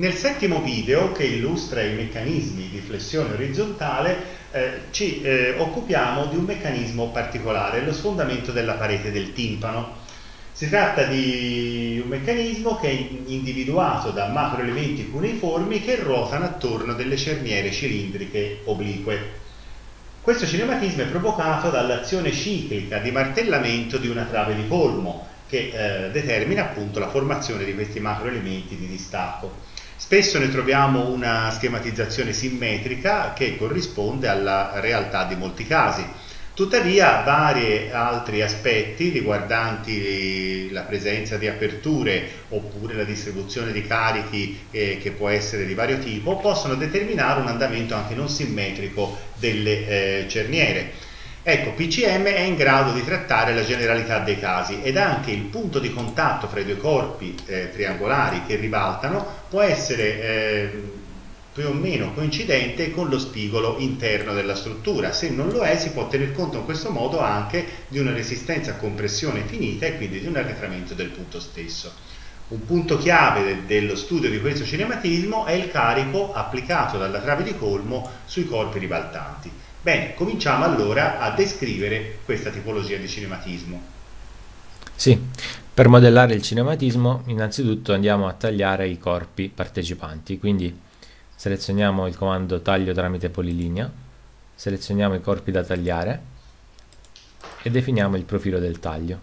Nel settimo video, che illustra i meccanismi di flessione orizzontale, ci occupiamo di un meccanismo particolare, lo sfondamento della parete del timpano. Si tratta di un meccanismo che è individuato da macroelementi cuneiformi che ruotano attorno delle cerniere cilindriche oblique. Questo cinematismo è provocato dall'azione ciclica di martellamento di una trave di colmo che determina appunto la formazione di questi macroelementi di distacco. Spesso ne troviamo una schematizzazione simmetrica che corrisponde alla realtà di molti casi. Tuttavia, vari altri aspetti riguardanti la presenza di aperture oppure la distribuzione di carichi che può essere di vario tipo possono determinare un andamento anche non simmetrico delle cerniere. Ecco, PCM è in grado di trattare la generalità dei casi ed anche il punto di contatto fra i due corpi triangolari che ribaltano può essere più o meno coincidente con lo spigolo interno della struttura. Se non lo è, si può tener conto in questo modo anche di una resistenza a compressione finita e quindi di un arretramento del punto stesso. Un punto chiave dello studio di questo cinematismo è il carico applicato dalla trave di colmo sui corpi ribaltanti. Bene, cominciamo allora a descrivere questa tipologia di cinematismo. Sì, per modellare il cinematismo innanzitutto andiamo a tagliare i corpi partecipanti, quindi selezioniamo il comando taglio tramite polilinea, selezioniamo i corpi da tagliare e definiamo il profilo del taglio.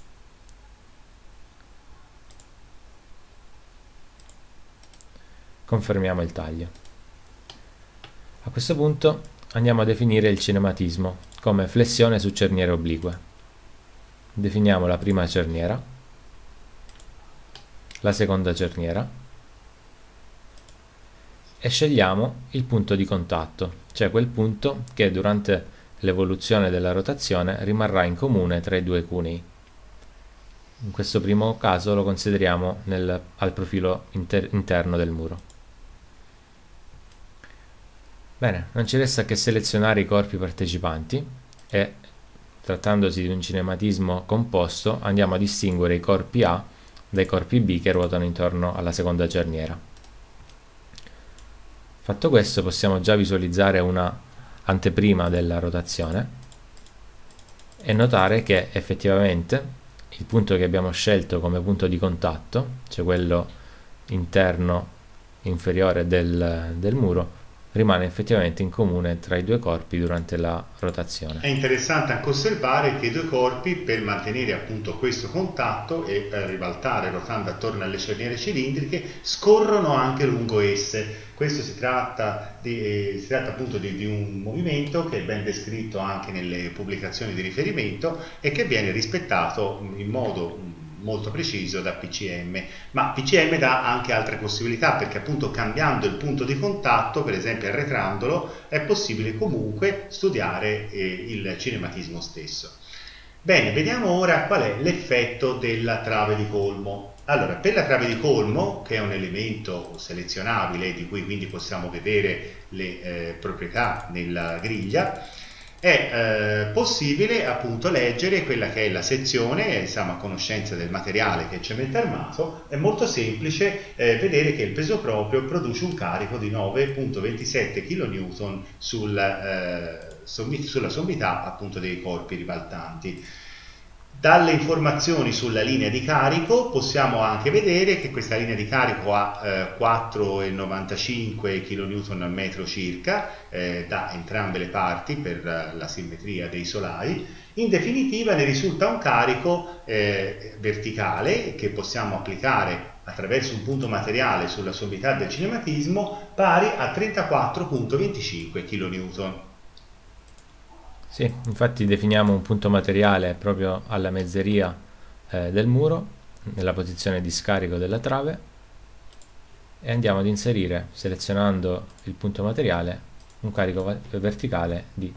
Confermiamo il taglio. A questo punto andiamo a definire il cinematismo come flessione su cerniere oblique. Definiamo la prima cerniera, la seconda cerniera e scegliamo il punto di contatto, cioè quel punto che durante l'evoluzione della rotazione rimarrà in comune tra i due cunei. In questo primo caso lo consideriamo al profilo interno del muro. Bene, non ci resta che selezionare i corpi partecipanti e, trattandosi di un cinematismo composto, andiamo a distinguere i corpi A dai corpi B che ruotano intorno alla seconda cerniera. Fatto questo, possiamo già visualizzare una anteprima della rotazione e notare che effettivamente il punto che abbiamo scelto come punto di contatto, cioè quello interno inferiore del muro, rimane effettivamente in comune tra i due corpi durante la rotazione. È interessante anche osservare che i due corpi, per mantenere appunto questo contatto e ribaltare rotando attorno alle cerniere cilindriche, scorrono anche lungo esse. Questo si tratta appunto di un movimento che è ben descritto anche nelle pubblicazioni di riferimento e che viene rispettato in modo molto preciso da PCM, ma PCM dà anche altre possibilità perché appunto cambiando il punto di contatto, per esempio arretrandolo, è possibile comunque studiare il cinematismo stesso. Bene, vediamo ora qual è l'effetto della trave di colmo. Allora, per la trave di colmo, che è un elemento selezionabile di cui quindi possiamo vedere le proprietà nella griglia, è possibile appunto leggere quella che è la sezione, siamo a conoscenza del materiale che è cemento armato, è molto semplice vedere che il peso proprio produce un carico di 9,27 kN sulla sommità appunto dei corpi ribaltanti. Dalle informazioni sulla linea di carico possiamo anche vedere che questa linea di carico ha 4,95 kN al metro circa da entrambe le parti per la simmetria dei solai. In definitiva ne risulta un carico verticale che possiamo applicare attraverso un punto materiale sulla sommità del cinematismo pari a 34,25 kN. Sì, infatti definiamo un punto materiale proprio alla mezzeria del muro, nella posizione di scarico della trave, e andiamo ad inserire, selezionando il punto materiale, un carico verticale di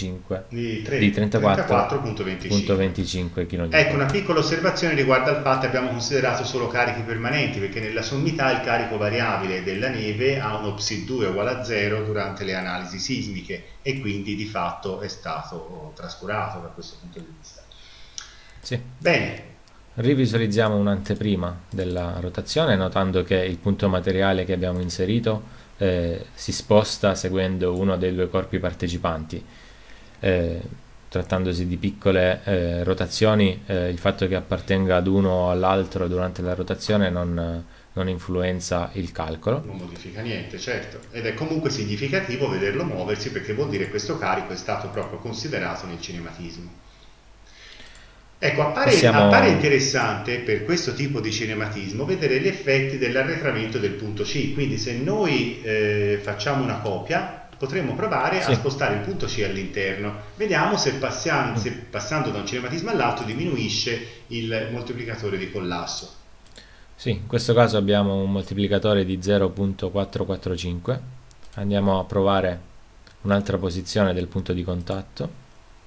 34,25 kN. Ecco, una piccola osservazione riguardo al fatto che abbiamo considerato solo carichi permanenti, perché nella sommità il carico variabile della neve ha uno Ψ2 uguale a 0 durante le analisi sismiche e quindi di fatto è stato trascurato da questo punto di vista. Sì. Bene. Rivisualizziamo un'anteprima della rotazione, notando che il punto materiale che abbiamo inserito si sposta seguendo uno dei due corpi partecipanti. Trattandosi di piccole rotazioni, il fatto che appartenga ad uno o all'altro durante la rotazione non influenza il calcolo. Non modifica niente, certo, ed è comunque significativo vederlo muoversi, perché vuol dire che questo carico è stato proprio considerato nel cinematismo. Ecco, appare interessante per questo tipo di cinematismo vedere gli effetti dell'arretramento del punto C. Quindi se noi facciamo una copia, potremmo provare a spostare il punto C all'interno. Vediamo se passando da un cinematismo all'altro diminuisce il moltiplicatore di collasso. Sì, in questo caso abbiamo un moltiplicatore di 0.445. Andiamo a provare un'altra posizione del punto di contatto.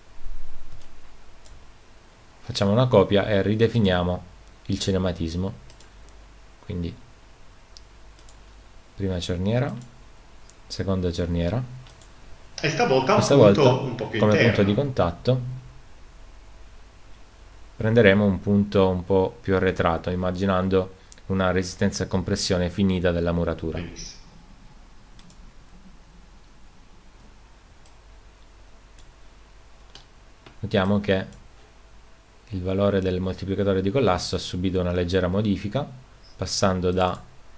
Facciamo una copia e ridefiniamo il cinematismo. Quindi prima cerniera, seconda cerniera. E stavolta un po' più come interno. punto di contatto prenderemo un punto un po' più arretrato, immaginando una resistenza a compressione finita della muratura. Benissimo. Notiamo che il valore del moltiplicatore di collasso ha subito una leggera modifica, passando da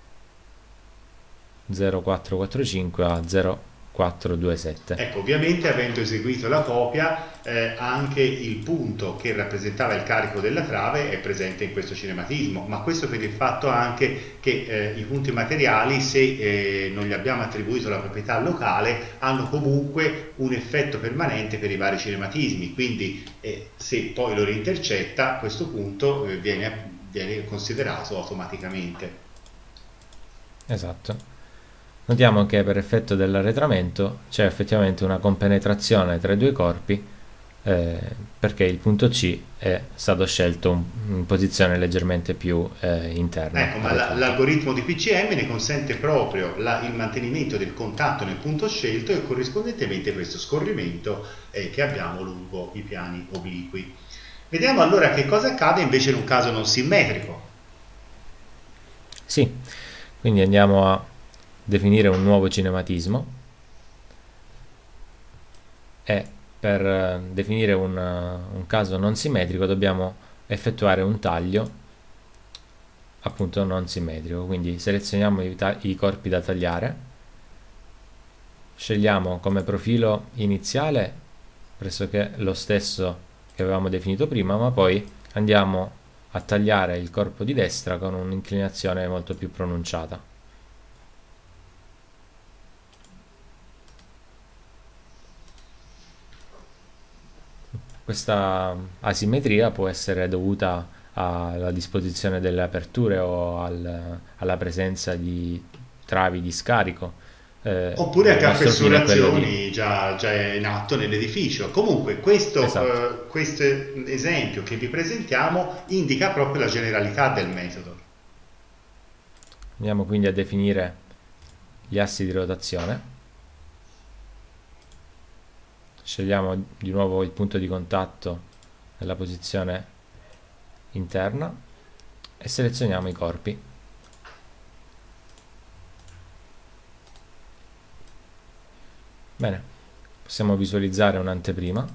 0,445 a 0,427. Ecco, ovviamente avendo eseguito la copia, anche il punto che rappresentava il carico della trave è presente in questo cinematismo, ma questo per il fatto anche che i punti materiali, se non gli abbiamo attribuito la proprietà locale, hanno comunque un effetto permanente per i vari cinematismi, quindi se poi lo rintercetta, questo punto viene considerato automaticamente. Esatto. Notiamo che per effetto dell'arretramento c'è effettivamente una compenetrazione tra i due corpi, perché il punto C è stato scelto in posizione leggermente più interna. Ecco, ma l'algoritmo di PCM ne consente proprio il mantenimento del contatto nel punto scelto e corrispondentemente questo scorrimento che abbiamo lungo i piani obliqui. Vediamo allora che cosa accade invece in un caso non simmetrico. Sì, quindi andiamo a definire un nuovo cinematismo e per definire un caso non simmetrico dobbiamo effettuare un taglio appunto non simmetrico. Quindi selezioniamo i corpi da tagliare, scegliamo come profilo iniziale pressoché lo stesso che avevamo definito prima, ma poi andiamo a tagliare il corpo di destra con un'inclinazione molto più pronunciata. Questa asimmetria può essere dovuta alla disposizione delle aperture o alla presenza di travi di scarico. Oppure a fessurazioni già in atto nell'edificio. Comunque questo esempio che vi presentiamo indica proprio la generalità del metodo. Andiamo quindi a definire gli assi di rotazione. Scegliamo di nuovo il punto di contatto nella posizione interna e selezioniamo i corpi. Bene, possiamo visualizzare un'anteprima.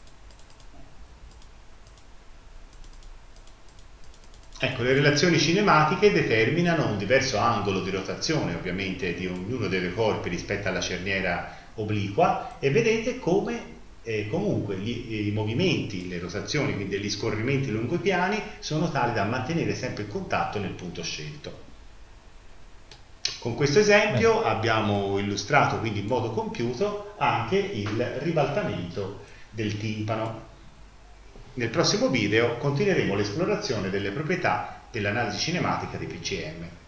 Ecco, le relazioni cinematiche determinano un diverso angolo di rotazione, ovviamente, di ognuno dei due corpi rispetto alla cerniera obliqua, e vedete come comunque i movimenti, le rotazioni, quindi gli scorrimenti lungo i piani, sono tali da mantenere sempre il contatto nel punto scelto. Con questo esempio abbiamo illustrato quindi in modo compiuto anche il ribaltamento del timpano. Nel prossimo video continueremo l'esplorazione delle proprietà dell'analisi cinematica di PCM.